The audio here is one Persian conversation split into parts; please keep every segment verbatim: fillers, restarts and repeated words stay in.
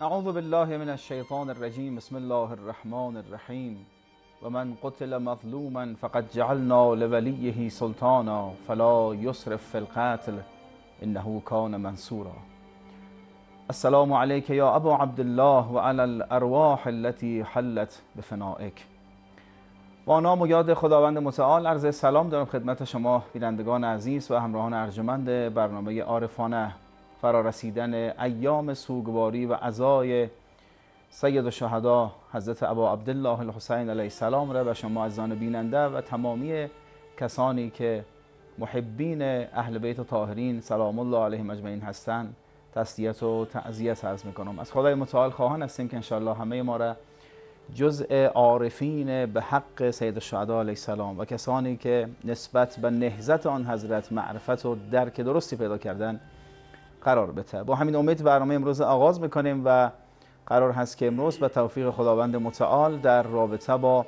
اعوذ بالله من الشیطان الرجیم. بسم الله الرحمن الرحیم. و من قتل مظلوما فقد جعلنا لولیه سلطانا فلا یسرف فی القتل انه کان منصورا. السلام علیک یا ابا عبدالله و علی الارواح التي حلت بفنائک. با نام و یاد خداوند متعال عرض سلام دارم خدمت شما بینندگان عزیز و همراهان ارجمند برنامه عارفانه. فرارسیدن ایام سوگواری و عزای سید الشهدا حضرت ابا عبدالله الحسین علیه السلام را به شما عزیزان بیننده و تمامی کسانی که محبین اهل بیت طاهرین سلام الله علیهم اجمعین هستند تسلیت و تعزیت عرض میکنم. از خدای متعال خواهان هستیم که انشاءالله همه ما را جزء عارفین به حق سید الشهدا علیه السلام و کسانی که نسبت به نهضت آن حضرت معرفت و درک درستی پیدا کردن قرار بده. با همین امید برنامه امروز آغاز میکنیم و قرار هست که امروز به توفیق خداوند متعال در رابطه با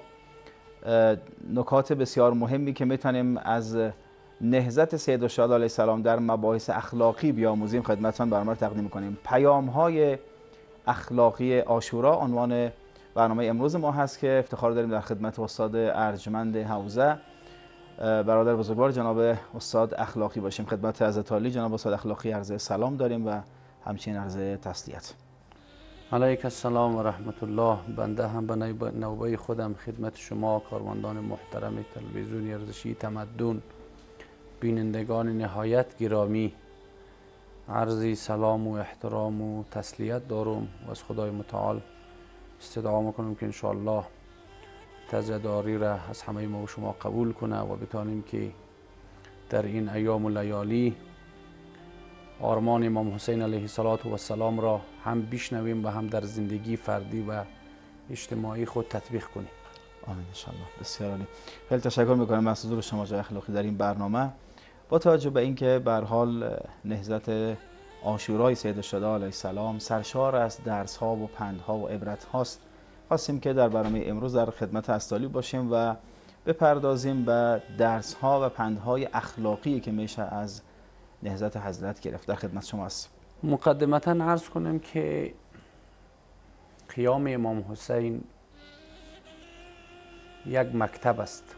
نکات بسیار مهمی که میتونیم از نهضت سید الشهدا علیه السلام در مباحث اخلاقی بیاموزیم خدمتتان برنامه رو تقدیم میکنیم. پیام های اخلاقی عاشورا عنوان برنامه امروز ما هست که افتخار داریم در خدمت استاد ارجمند حوزه برادر بزرگوار جناب استاد اخلاقی باشیم. خدمت حضرت عالی جناب استاد اخلاقی عرض سلام داریم و همچنین عرض تسلیت. علیک السلام و رحمت الله. بنده هم به نوبه خودم خدمت شما کارمندان محترم تلویزیون ارزشی تمدن، بینندگان نهایت گرامی، عرضی سلام و احترام و تسلیت دارم و از خدای متعال استدعا میکنم که انشاءالله تزداری را از همه ما و شما قبول کنه و بتانیم که در این ایام و لیالی آرمان امام حسین علیه السلام را هم بشنویم و هم در زندگی فردی و اجتماعی خود تطبیق کنیم. آمین انشاءالله. بسیار عالی. خیلی تشکر میکنم از حضور شما جای اخلاقی در این برنامه. با توجه به اینکه به هر حال نهضت عاشورای سید الشهدا علیه السلام سرشار از درس ها و پندها و عبرت هاست، خواستیم که در برنامه امروز در خدمت استالی باشیم و بپردازیم به درس ها و پندهای اخلاقی که میشه از نهضت حضرت گرفت. در خدمت شما است. مقدمتا عرض کنم که قیام امام حسین یک مکتب است،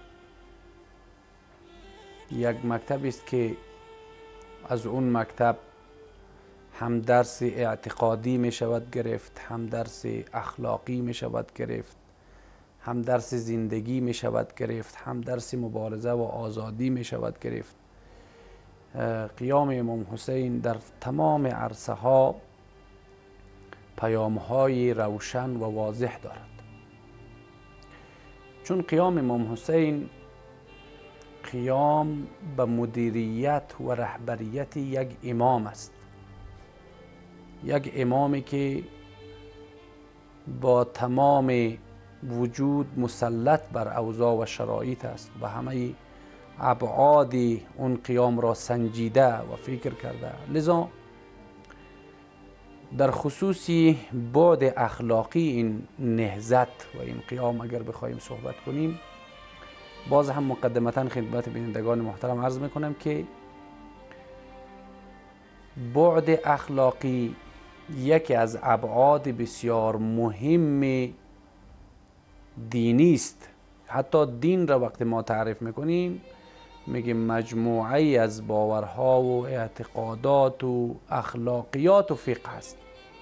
یک مکتب است که از اون مکتب هم درس اعتقادی می شود گرفت، هم درس اخلاقی می شود گرفت، هم درس زندگی می شود گرفت، هم درس مبارزه و آزادی می شود گرفت. قیام امام حسین در تمام عرصه ها پیام های روشن و واضح دارد، چون قیام امام حسین قیام به مدیریت و رهبریت یک امام است، یک امامی که با تمام وجود مسلط بر اوضاع و شرایط است و همه ابعاد اون قیام را سنجیده و فکر کرده. لذا در خصوصی بعد اخلاقی این نهضت و این قیام اگر بخوایم صحبت کنیم، باز هم مقدمتا خدمت بینندگان محترم عرض میکنم که بعد اخلاقی یکی از ابعاد بسیار مهم دینی است. حتی دین را وقتی ما تعریف میکنیم میگیم مجموعه از باورها و اعتقادات و اخلاقیات و فقه است.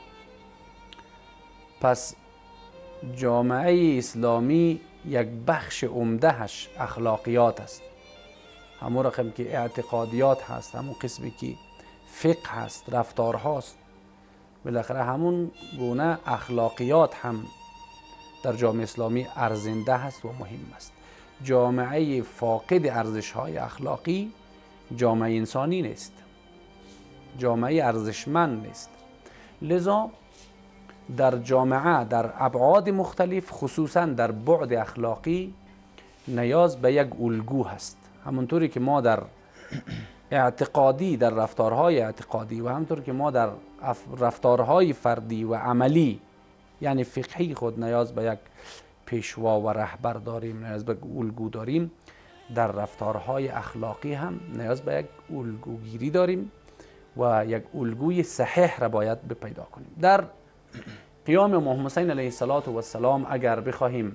پس جامعه اسلامی یک بخش عمدهش اخلاقیات است، همون رقم که اعتقادیات هست، همون قسمی که فقه هست، رفتار هاست، بالاخره همون گونه اخلاقیات هم در جامعه اسلامی ارزنده هست و مهم است. جامعه فاقد ارزش های اخلاقی جامعه انسانی نیست، جامعه ارزشمند نیست. لذا در جامعه در ابعاد مختلف خصوصا در بعد اخلاقی نیاز به یک الگو هست. همونطوری که ما در اعتقادی در رفتارهای اعتقادی و همونطور که ما در رفتارهای فردی و عملی یعنی فقهی خود نیاز به یک پیشوا و رهبر داریم، نیاز به الگو داریم، در رفتارهای اخلاقی هم نیاز به یک الگوگیری داریم و یک الگوی صحیح را باید پیدا کنیم. در قیام امام حسین علیه السلام اگر بخواهیم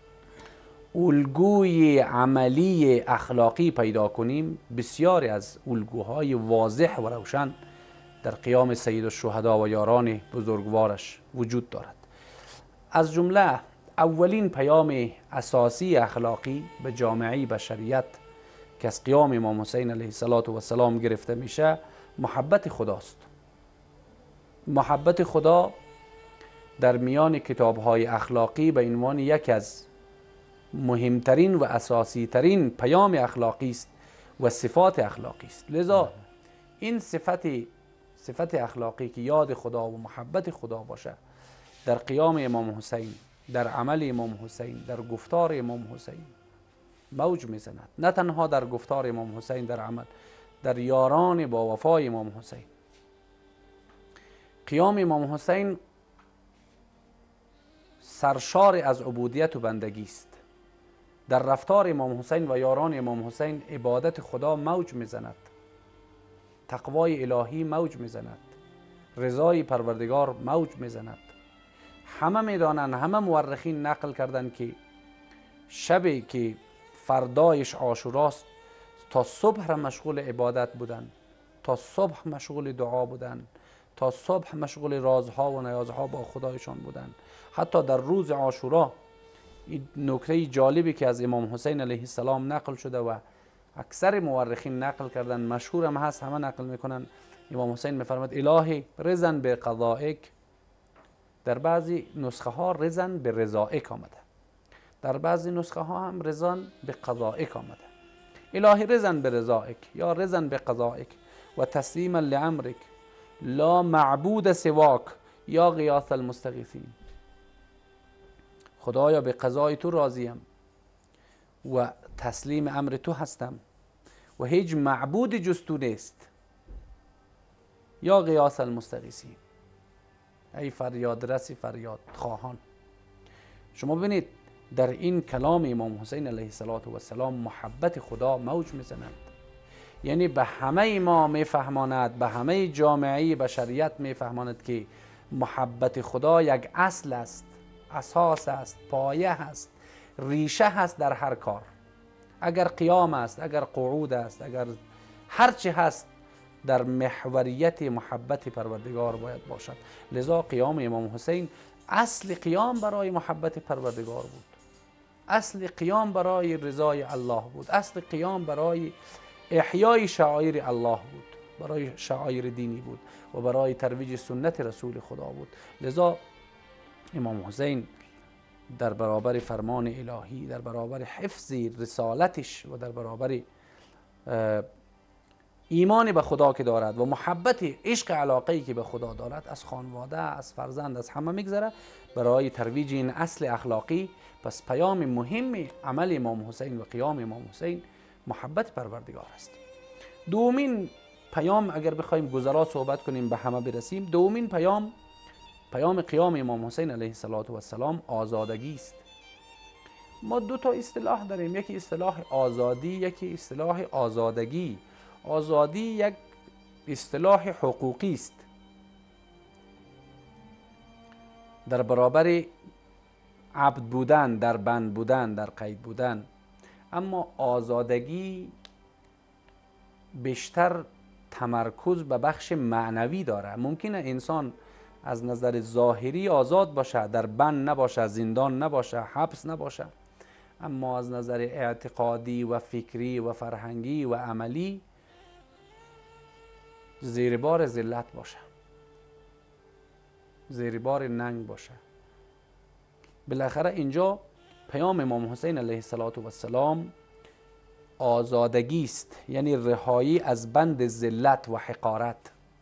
الگوی عملی اخلاقی پیدا کنیم، بسیاری از الگوهای واضح و روشن در قیام سید الشهدا و یاران بزرگوارش وجود دارد. از جمله اولین پیام اساسی اخلاقی به جامعه بشریت که از قیام امام حسین علیه السلام گرفته میشه محبت خداست. محبت خدا در میان کتاب‌های اخلاقی به عنوان یکی از مهمترین و اساسی ترین پیام اخلاقی است و صفات اخلاقی است. لذا این صفت صفت اخلاقی که یاد خدا و محبت خدا باشه در قیام امام حسین، در عمل امام حسین، در گفتار امام حسین موج میزند. نه تنها در گفتار امام حسین، در عمل، در یاران با وفای امام حسین. قیام امام حسین سرشار از عبودیت و بندگی است. در رفتار امام حسین و یاران امام حسین عبادت خدا موج میزند، تقوای الهی موج میزند، رضای پروردگار موج میزند. همه میدانند، همه مورخین نقل کردند که شبی که فردایش عاشوراست تا صبح مشغول عبادت بودند، تا صبح مشغول دعا بودند، تا صبح مشغول رازها و نیازها با خدایشان بودند. حتی در روز عاشورا این نکته جالبی که از امام حسین علیه السلام نقل شده و اکثر مورخین نقل کردن، مشهور هم هست، همه نقل میکنن، امام حسین میفرماد الهی رضن به قضائک. در بعضی نسخه ها رضن به رضائک آمده، در بعضی نسخه ها هم رضن به قضائک آمده. الهی رضن به رضائک یا رضن به قضائک و تسلیما لامرک لا معبود سواک یا غیاث المستغیثین. خدایا به قضای تو راضیم و تسلیم امر تو هستم و هیچ معبود جز تو نیست، یا غیاث المستغیثین، ای فریاد رسی فریاد خواهان. شما ببینید در این کلام امام حسین علیه السلام محبت خدا موج میزند. یعنی به همه ما میفهماند، به همه جامعه بشریت میفهماند که محبت خدا یک اصل است، اساس است، پایه است، ریشه هست در هر کار. اگر قیام است، اگر قعود است، اگر هرچی هست، در محوریت محبت پروردگار باید باشد. لذا قیام امام حسین اصل قیام برای محبت پروردگار بود، اصل قیام برای رضای الله بود، اصل قیام برای احیای شعائر الله بود، برای شعائر دینی بود و برای ترویج سنت رسول خدا بود. لذا امام حسین در برابر فرمان الهی، در برابر حفظ رسالتش و در برابر ایمان به خدا که دارد و محبت عشق علاقه‌ای که به خدا دارد، از خانواده، از فرزند، از همه میگذره برای ترویج این اصل اخلاقی. پس پیام مهم عمل امام حسین و قیام امام حسین محبت پروردگار است. دومین پیام، اگر بخوایم گذرا صحبت کنیم به همه برسیم، دومین پیام پیام قیام امام حسین علیه السلام آزادگی است. ما دو تا اصطلاح داریم، یکی اصطلاح آزادی، یکی اصطلاح آزادگی. آزادی یک اصطلاح حقوقی است در برابر عبد بودن، در بند بودن، در قید بودن. اما آزادگی بیشتر تمرکز به بخش معنوی داره. ممکنه انسان از نظر ظاهری آزاد باشه، در بند نباشه، زندان نباشه، حبس نباشه، اما از نظر اعتقادی و فکری و فرهنگی و عملی زیر بار ذلت باشه، زیر بار ننگ باشه. بالاخره اینجا پیام امام حسین علیه السلام آزادگی است، یعنی رهایی از بند ذلت و حقارت.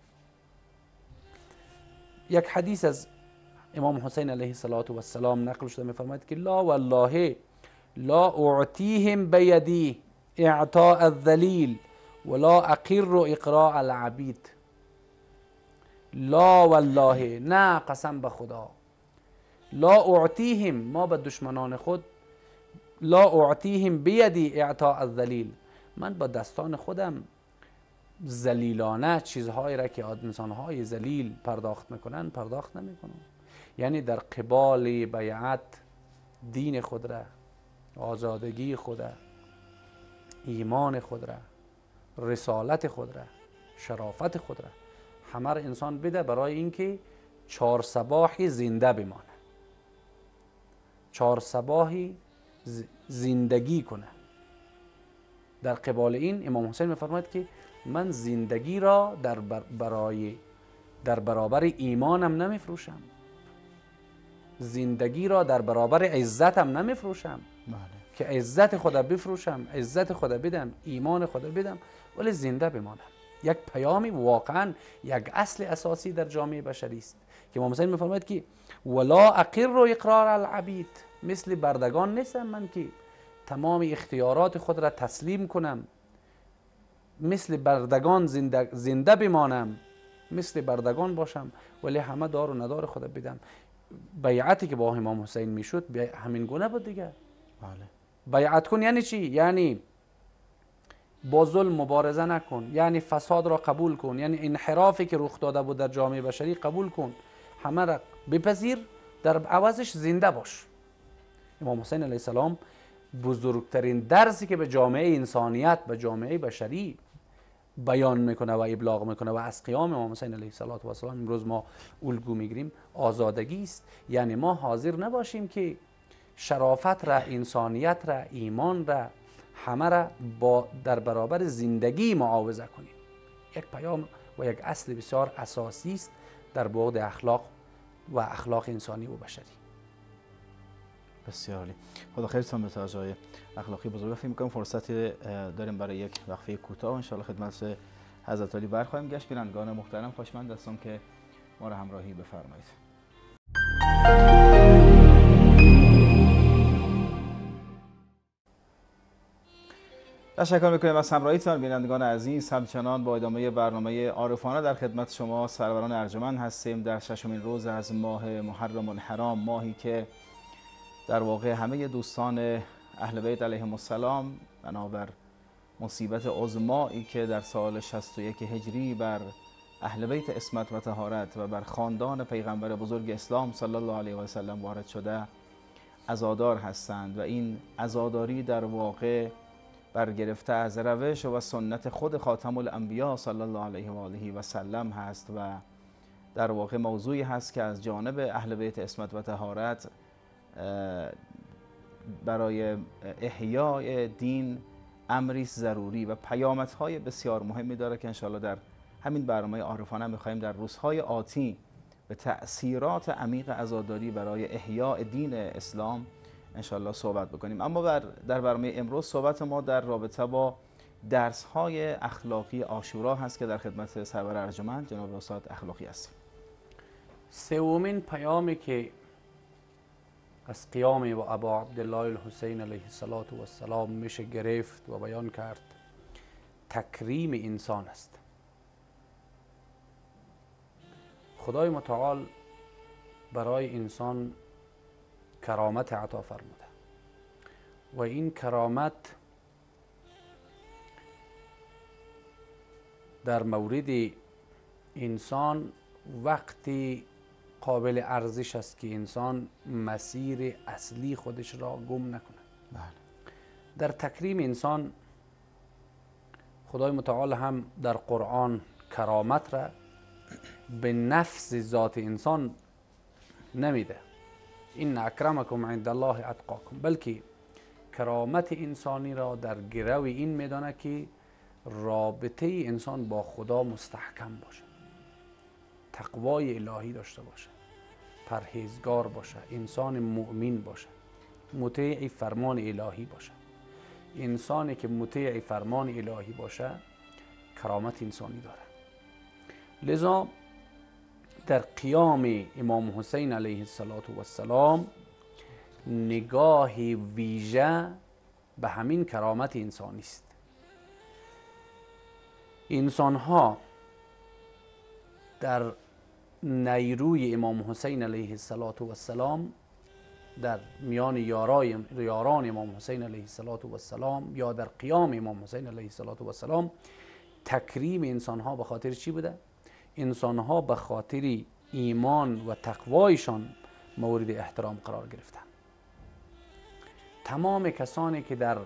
یک حدیث از امام حسین علیه السلام نقل شده، می‌فرماید که لا والله لا اعطیهم بیدی اعطاء الذلیل ولا اقر اقراء العبید. لا والله، نه قسم به خدا، لا اعطیهم، ما به دشمنان خود، لا اعطیهم بیدی اعطاء الذلیل، من با دستان خودم ذلیلانه چیزهایی را که انسانهای ذلیل پرداخت میکنن پرداخت نمیکنم. یعنی در قبال بیعت دین خود را، آزادگی خود را، ایمان خود را، رسالت خود را، شرافت خود را همه را انسان بده برای اینکه چهار صباحی زنده بمانه، چهار صباحی زندگی کنه. در قبال این امام حسین میفرماید که من زندگی را در برای در برابر ایمانم نمیفروشم، زندگی را در برابر عزتم نمیفروشم که عزت خدا بفروشم، عزت خدا بدم، ایمان خدا بدم ولی زنده بمانم. یک پیامی واقعا یک اصل اساسی در جامعه بشری است که امام حسین میفرماید که ولا اقر و اقرار العبید، مثل بردگان نیستم من که تمام اختیارات خود را تسلیم کنم، مثل بردگان زنده, زنده بمانم، مثل بردگان باشم ولی همه دار و ندار خود بدم. بیعتی که با امام حسین میشد همین گونه بود دیگه. بله. بیعت کن یعنی چی؟ یعنی با ظلم مبارزه نکن، یعنی فساد را قبول کن، یعنی انحرافی که رخ داده بود در جامعه بشری قبول کن، همه را بپذیر، در عوضش زنده باش. امام حسین علیه السلام بزرگترین درسی که به جامعه انسانیت، به جامعه بشری بیان میکنه و ابلاغ میکنه و از قیام امام حسین علیه السلام امروز ما الگو میگیریم آزادگی است. یعنی ما حاضر نباشیم که شرافت را، انسانیت را، ایمان را همه را با در برابر زندگی معاوضه کنیم. یک پیام و یک اصل بسیار اساسی است در بعد اخلاق و اخلاق انسانی و بشری. بسیار عالی. خدا خیرتون بده آقای اخلاقی بزرگ. فکر می‌کنم فرصتی داریم برای یک وقفه کوتاه، ان شاء الله خدمت حضرت علی برخواهیم گشت. بینندگان محترم خوشمند هستم که ما را همراهی بفرمایید. تشکر می‌کنیم از همراهیتان بینندگان عزیز. همچنان با ادامه برنامه عارفانه در خدمت شما سروران ارجمند هستیم در ششمین روز از ماه محرم الحرام، ماهی که در واقع همه دوستان اهل بیت علیهم السلام بنابر مصیبت عظمایی که در سال شصت و یک هجری بر اهل بیت عصمت و طهارت و بر خاندان پیغمبر بزرگ اسلام صلی الله علیه و سلم وارد شده عزادار هستند و این عزاداری در واقع برگرفته از روش و سنت خود خاتم الانبیا صلی الله علیه و آله و سلم هست و در واقع موضوعی هست که از جانب اهل بیت عصمت و طهارت برای احیای دین امری ضروری و پیامدهای بسیار مهمی داره که انشاءالله در همین برنامه عارفانه می‌خواهیم در روزهای آتی به تأثیرات عمیق عزاداری برای احیاء دین اسلام انشاءالله صحبت بکنیم. اما بر در برنامه امروز صحبت ما در رابطه با درس‌های اخلاقی عاشورا هست که در خدمت سرور ارجمند جناب استاد اخلاقی هستیم. سومین پیامی که از قیام و ابا عبدالله الحسین علیه السلام میشه گرفت و بیان کرد تکریم انسان است. خدای متعال برای انسان کرامت عطا فرموده و این کرامت در مورد انسان وقتی قابل ارزش است که انسان مسیر اصلی خودش را گم نکنه. بله. در تکریم انسان خدای متعال هم در قرآن کرامت را به نفس ذات انسان نمیده، این اکرمکم عند الله اتقاکم، بلکه کرامت انسانی را در گرو این میدانه که رابطه انسان با خدا مستحکم باشه، تقوای الهی داشته باشه، پرهیزگار باشه، انسان مؤمن باشه، مطیع فرمان الهی باشه. انسانی که مطیع فرمان الهی باشه کرامت انسانی داره. لذا در قیام امام حسین علیه السلام نگاه ویژه به همین کرامت انسانی است. انسان ها در نیروی امام حسین علیه السلام در میان یارای یاران امام حسین علیه السلام یا در قیام امام حسین علیه السلام تکریم انسان ها به خاطر چی بوده؟ انسان ها به خاطر ایمان و تقوایشان مورد احترام قرار گرفتن. تمام کسانی که در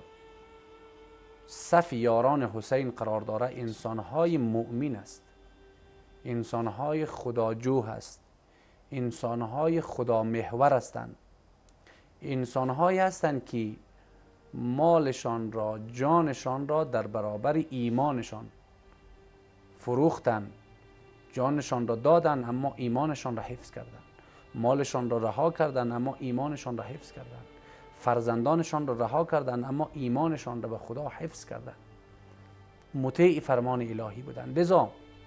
صف یاران حسین قرار داره انسانهای مؤمن است، انسانهای خداجو هست، انسانهای خدا محور هستند، انسانهایی هستند که مالشان را، جانشان را در برابر ایمانشان فروختن، جانشان را دادن اما ایمانشان را حفظ کردن، مالشان را رها کردن اما ایمانشان را حفظ کردن، فرزندانشان را رها کردن اما ایمانشان را به خدا حفظ کردن، مطیع فرمان الهی بودند. لذا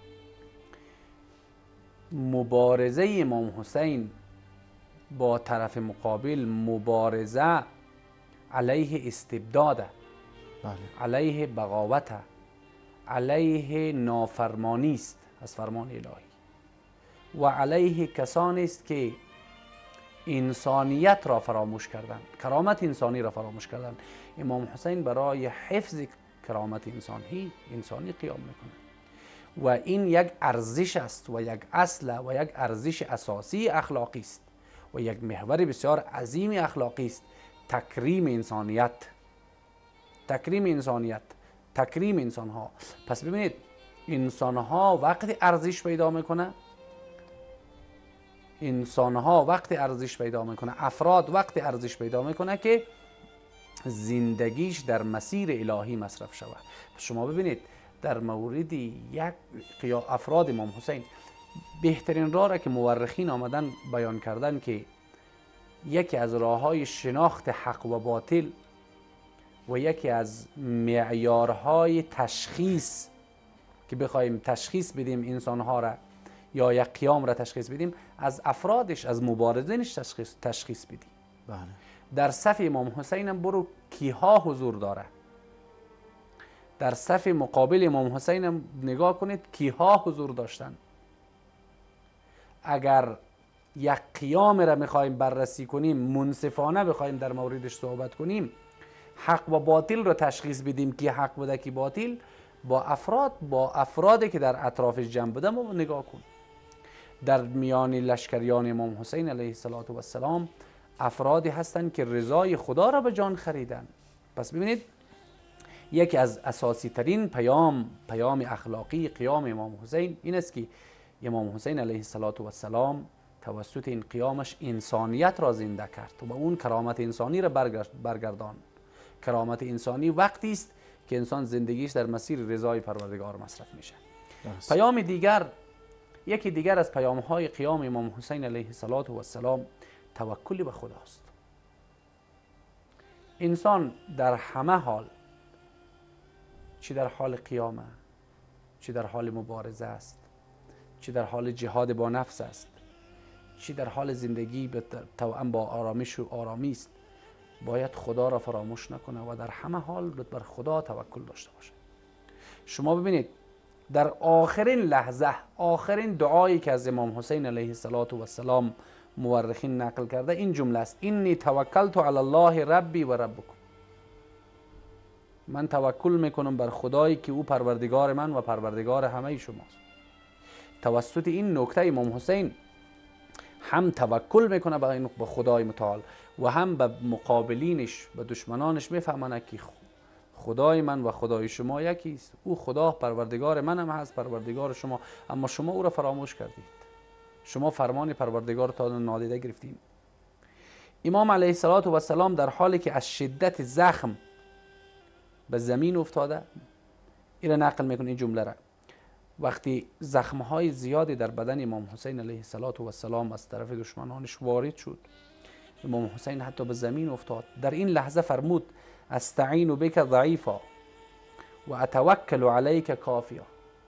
مبارزه امام حسین با طرف مقابل مبارزه علیه استبداد، علیه بغاوت، علیه نافرمانی است از فرمان الهی و علیه کسانی است که انسانیت را فراموش کردند، کرامت انسانی را فراموش کردند. امام حسین برای حفظ کرامت انسانی انسانی قیام میکنه و این یک ارزش است و یک اصل و یک ارزش اساسی اخلاقی است و یک محور بسیار عظیم اخلاقی است. تکریم انسانیت، تکریم انسانیت، تکریم انسان ها. پس ببینید انسان ها وقتی ارزش پیدا میکنه، انسان ها وقتی ارزش پیدا میکنه، افراد وقتی ارزش پیدا میکنه که زندگیش در مسیر الهی مصرف شود. شما ببینید در مورد یک افراد امام حسین بهترین راه را که مورخین آمدن بیان کردن که یکی از راه‌های شناخت حق و باطل و یکی از معیارهای تشخیص که بخوایم تشخیص بدیم انسان‌ها را یا یک قیام را تشخیص بدیم، از افرادش، از مبارزینش تشخیص تشخیص بدیم. بله. در صف امام حسین هم برو کیها حضور داره، در صف مقابل امام حسین هم نگاه کنید کیها حضور داشتن. اگر یک قیام را میخوایم بررسی کنیم، منصفانه بخوایم در موردش صحبت کنیم، حق و باطل را تشخیص بدیم که حق بوده که باطل، با افراد با افرادی که در اطرافش جمع بوده ما نگاه کن. در میان لشکریان امام حسین علیه السلام افرادی هستند که رضای خدا را به جان خریدن. پس ببینید یکی از اساسی ترین پیام پیام اخلاقی قیام امام حسین این است که امام حسین علیه السلام توسط این قیامش انسانیت را زنده کرد و اون کرامت انسانی را برگردان. کرامت انسانی وقتی است که انسان زندگیش در مسیر رضای پروردگار مصرف میشه. دست. پیام دیگر، یکی دیگر از پیام های قیام امام حسین علیه السلام توکل به خداست. انسان در همه حال، چی در حال قیامه، چی در حال مبارزه است، چی در حال جهاد با نفس است، چی در حال زندگی به توأم با آرامش و آرامی است، باید خدا را فراموش نکنه و در همه حال بر خدا توکل داشته باشه. شما ببینید در آخرین لحظه، آخرین دعایی که از امام حسین علیه السلام مورخین نقل کرده این جمله است: اینی توکلت علی الله ربی و ربکم. من توکل میکنم بر خدایی که او پروردگار من و پروردگار همه شماست. توسط این نکته امام حسین هم توکل میکنه به خدای متعال و هم به مقابلینش، به دشمنانش میفهمونه که خدای من و خدای شما یکی است. او خدا پروردگار من هم هست، پروردگار شما، اما شما او را فراموش کردید، شما فرمان پروردگار تا نادیده گرفتید. امام علیه السلام در حالی که از شدت زخم به زمین افتاده، این را نقل میکنه این جمله را: وقتی زخمهای زیادی در بدن امام حسین علیه السلام از طرف دشمنانش وارد شد، امام حسین حتی به زمین افتاد. در این لحظه فرمود: استعین بک ضعیفا و اتوکل علیک کافیا.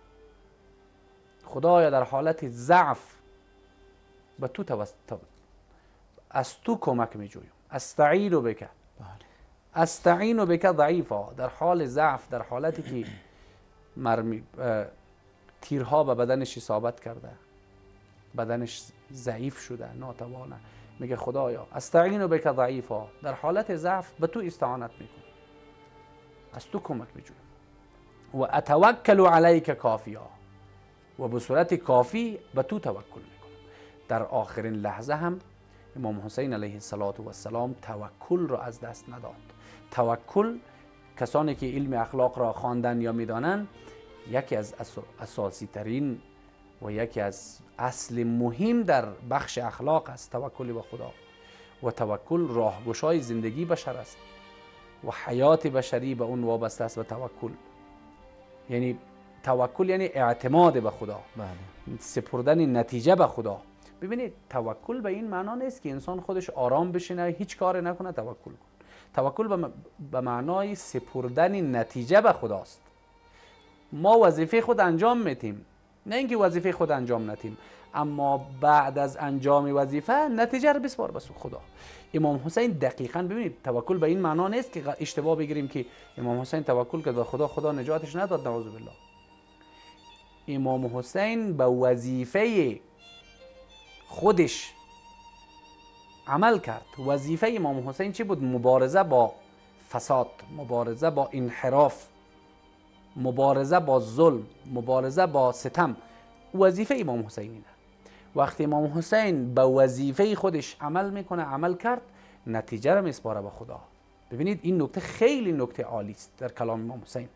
خدایا در حالت ضعف به تو توسط از تو کمک می جویم. استعین بک، استعین بک ضعیفا، در حال ضعف، در حالتی که مرمی تیرها به بدنش اصابت کرده، بدنش ضعیف شده، ناتوانه، میگه خدایا استعین بک ضعیفا، در حالت ضعف به تو استعانت میکنم، از تو کمک میجویم. و اتوکل علیک کافیا، و به صورت کافی به تو توکل میکنم. در آخرین لحظه هم امام حسین علیه السلام توکل را از دست نداد. توکل، کسانی که علم اخلاق را خواندن یا میدانند، یکی از اساسی ترین و یکی از اصل مهم در بخش اخلاق است توکل به خدا. و توکل راهگشای زندگی بشر است و حیات بشری به اون وابسته است به توکل. یعنی توکل یعنی اعتماد به خدا، بله. سپردن نتیجه به خدا. ببینید توکل به این معنا نیست که انسان خودش آرام بشینه هیچ کار نکنه توکل کن. توکل به معنای سپردن نتیجه به خداست. ما وظیفه خود انجام میتیم، نه اینکه وظیفه خود انجام ندیم، اما بعد از انجام وظیفه نتیجه رو بسپار به خدا. امام حسین دقیقاً ببینید توکل به این معنا نیست که اشتباه بگیریم که امام حسین توکل کرد به خدا، خدا نجاتش نداد، نعوذ بالله. امام حسین به وظیفه خودش عمل کرد. وظیفه امام حسین چی بود؟ مبارزه با فساد، مبارزه با انحراف، مبارزه با ظلم، مبارزه با ستم. وظیفه امام حسین اینه. وقتی امام حسین به وظیفه خودش عمل میکنه، عمل کرد، نتیجه رو میسپاره به خدا. ببینید این نکته خیلی نکته عالی است در کلام امام حسین.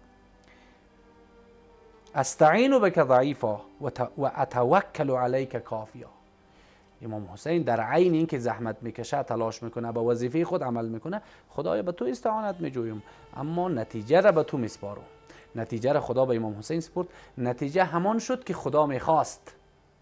استعین بک ضعیفا و اتوکل علیک کافیا. امام حسین در عین این که زحمت میکشه، تلاش میکنه، به وظیفه خود عمل میکنه، خدایا به تو استعانت میجویم، اما نتیجه را به تو میسپارم. نتیجه را خدا به امام حسین سپرد. نتیجه همان شد که خدا میخواست.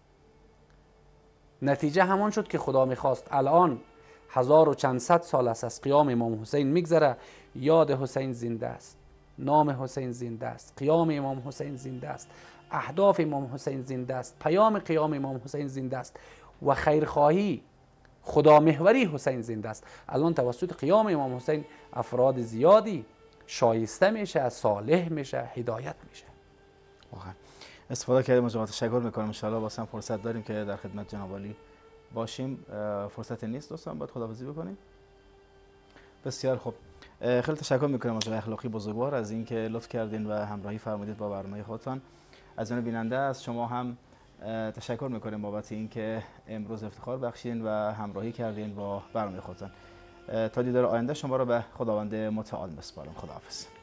نتیجه همان شد که خدا میخواست. الان هزار و چند صد سال است از قیام امام حسین میگذره، یاد حسین زنده است، نام حسین زنده است، قیام امام حسین زنده است، اهداف امام حسین زنده است، پیام قیام امام حسین زنده است و خیرخواهی خدا محوری حسین زنده است. الان توسط قیام امام حسین افراد زیادی شایسته میشه، صالح میشه، هدایت میشه. واقعا استفاده کردیم. مجموعه تشکر میکنم. ان شاء الله واسه فرصت داریم که در خدمت جناب عالی باشیم. فرصت نیست دوستان، باید خداحافظی بکنیم. بسیار خوب، خیلی تشکر میکنم از اخلاقی بزرگوار از اینکه لطف کردین و همراهی فرمودید با برنامه خودتان. از جانب بیننده از شما هم تشکر میکنیم بابت اینکه امروز افتخار بخشیدین و همراهی کردین با برنامه خودتان. تا دیدار آینده شما را به خداوند متعال میسپارم. خداحافظ.